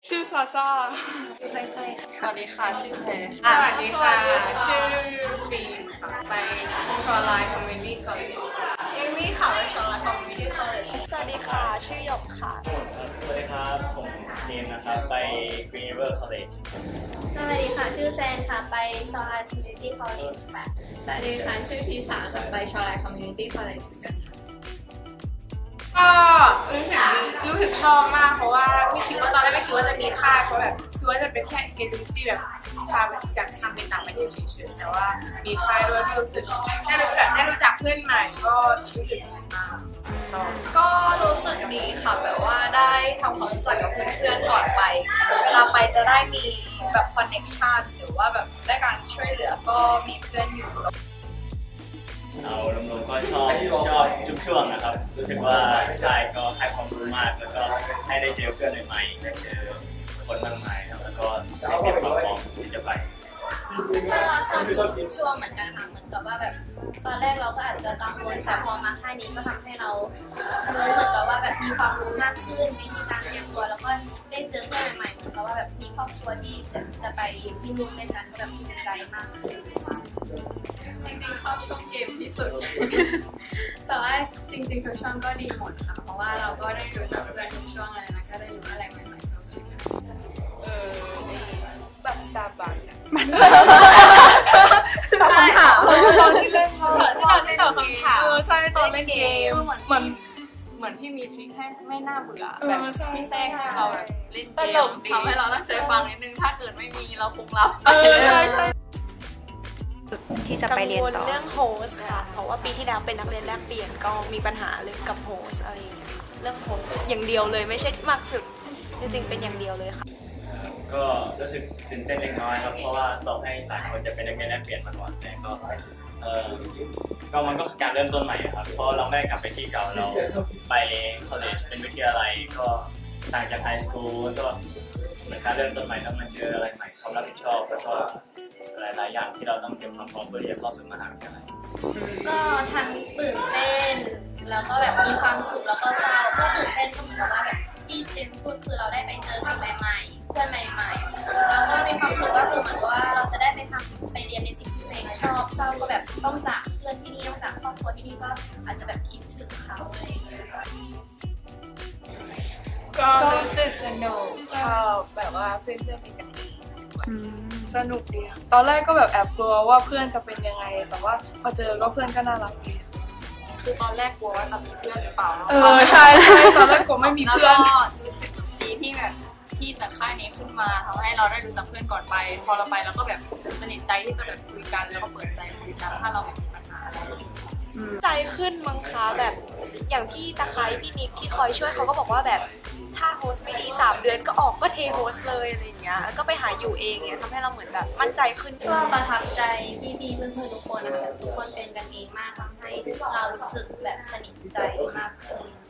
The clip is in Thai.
ชื่อซาซ่าชื่อไพ่ค่ะสวัสดีค่ะชื่อแพรสวัสดีค่ะชื่อปีค่ะไปชอไลน์คอมมิวนิตี้คอลเลจเอมี่ค่ะไปชอไลน์คอมมิวนิตี้คอลเลจสวัสดีค่ะชื่อหยกค่ะสวัสดีครับผมเจมส์นะครับไป Green River College สวัสดีค่ะชื่อแซนค่ะไปชอไลน์คอมมิวนิตี้คอลเลจค่ะสวัสดีค่ะชื่อทีสาค่ะไปชอไลน์คอมมิวนิตี้คอลเลจกันก็รู้สึกชอบมากเพราะว่าไม่คิดว่าตอนแรกไม่คิดว่าจะมีค่ายเพราะแบบคิดว่าจะเป็นแค่เอเจนซี่แบบทำอยากทำเป็นต่างประเทศเฉยๆแต่ว่ามีค่ายด้วยก็รู้สึกได้รู้จักเพื่อนใหม่ก็รู้สึกดีมากก็รู้สึกดีค่ะแบบว่าได้ทำความรู้จักกับเพื่อนๆก่อนไปเวลาไปจะได้มีแบบคอนเนคชั่นหรือว่าแบบได้การช่วยเหลือก็มีเพื่อนอยู่เอารวมๆก็ชอบทุกช่วงนะครับรู้สึกว่าใช่ก็ให้ความรู้มากแล้วก็ให้ได้เจอเพื่อนใหม่ๆได้เจอคนมากมายครับแล้วก็ได้เตรียมความพร้อมที่จะไปก็ชอบทุกช่วงเหมือนกันค่ะเหมือนกับว่าแบบตอนแรกเราก็อาจจะกังวลแต่พอมาค่ายนี้ก็ทำให้เรารู้เหมือนกับว่าแบบมีความรู้มากขึ้นวิธีการเตรียมตัวแล้วก็ได้เจอเพื่อนใหม่ๆเหมือนกับว่าแบบมีครอบครัวที่จะไปพิมพ์ด้วยกันก็แบบภูมิใจมากขึ้นจริงๆชอบช่วงเกมที่สุด แต่ว่าจริงๆทุกช่วงก็ดีหมดค่ะเพราะว่าเราก็ได้รู้จักเพื่อนทุกช่วงเลยนะก็ได้รู้อะไรใหม่ๆแบบสตาร์บัคตอบคำถามตอนที่เล่นชอบที่ตอบคำถามใช่ตอนเล่นเกมเหมือนพี่มีทริคให้ไม่น่าเบื่อแบบพี่แทรกให้เราแบบเล่นเกมทำให้เราตั้งใจฟังนิดนึงถ้าเกิดไม่มีเราคงรับใช่ที่จะไปเรียนต่อเรื่องโฮสค่ะเพราะว่าปีที่แล้วเป็นนักเรียนแลกเปลี่ยนก็มีปัญหาเรื่องกับโฮสอะไรอย่างเงี้ยค่ะเรื่องโฮสอย่างเดียวเลยไม่ใช่ที่มากสุดจริงๆเป็นอย่างเดียวเลยค่ะก็รู้สึกตื่นเต้นเล็กน้อยครับเพราะว่าต่อให้ต่างคนจะเป็นนักเรียนแลกเปลี่ยนมาก่อนแต่ก็มันก็คือการเริ่มต้นใหม่ครับเพราะเราไม่ได้กลับไปที่เก่าเราไปคอลเลจเป็นวิทยาลัยก็ต่างจากไฮสคูลก็เหมือนการเริ่มต้นใหม่แล้วมันเจออะไรใหม่ความรับผิดชอบแล้วก็หลายๆอย่างที่เราต้องเตรียมความพร้อมเพื่อที่จะเข้าสู่มหาวิทยาลัยก็ทั้งตื่นเต้นแล้วก็แบบมีความสุขแล้วก็เศร้าก็ตื่นเต้นก็เหมือนกับว่าแบบที่เจนพูดคือเราได้ไปเจอสิ่งใหม่ๆเพื่อนใหม่ๆแล้วก็มีความสุขก็คือเหมือนว่าเราจะได้ไปเรียนในสิ่งที่ตัวเองชอบเศร้าก็แบบต้องจากเพื่อนที่นี่ต้องจากครอบครัวที่นี่ก็อาจจะแบบคิดถึงเขาอะไรอย่างเงี้ยก็รู้สึกสนุกชอบแบบว่าเพื่อนเป็นกันเองสนุกดีตอนแรกก็แบบแอบกลัวว่าเพื่อนจะเป็นยังไงแต่ว่าพอเจอก็เพื่อนก็น่ารักดีคือตอนแรกกลัวว่าจะมีเพื่อนหรือเปล่าใช่ตอนแรกกลัวไม่มีเพื่อนก็รู้สึกดีที่แบบที่จัดค่ายนี้ขึ้นมาทำให้เราได้รู้จักเพื่อนก่อนไปพอเราไปแล้วก็แบบสนิทใจที่จะแบบคุยกันแล้วก็เปิดใจคุยกันถ้าเราแบบมีปัญหาอะไรใจขึ้นมั้งคะแบบอย่างพี่ตะไคร้พี่นิกที่คอยช่วยเขาก็บอกว่าแบบถ้าโฮสไม่ดี3 เดือนก็ออกก็เทโฮสเลยอะไรอย่างเงี้ยแล้วก็ไปหาอยู่เองเนี่ยทำให้เราเหมือนแบบมั่นใจขึ้นก็ประทับใจพี่ๆเพื่อนๆทุกคนนะคะทุกคนเป็นกันเองมากทำให้เรารู้สึกแบบสนิทใจมากขึ้น